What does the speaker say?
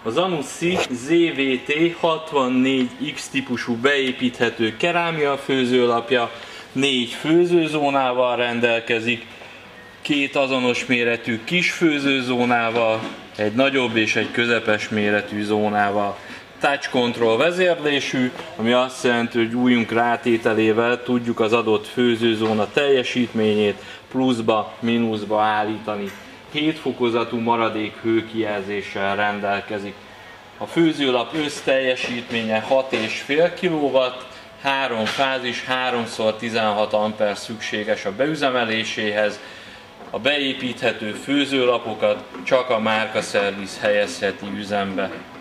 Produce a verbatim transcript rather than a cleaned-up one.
A Zanussi zé vé té hatvannégy X típusú beépíthető kerámia főzőlapja, négy főzőzónával rendelkezik, két azonos méretű kis főzőzónával, egy nagyobb és egy közepes méretű zónával. Touch control vezérlésű, ami azt jelenti, hogy ujjunk rátételével tudjuk az adott főzőzóna teljesítményét pluszba, mínuszba állítani. hét fokozatú maradék hőkijelzéssel rendelkezik. A főzőlap összteljesítménye hat egész öt kilowatt, három fázis, három szor tizenhat amper szükséges a beüzemeléséhez. A beépíthető főzőlapokat csak a márkaszerviz helyezheti üzembe.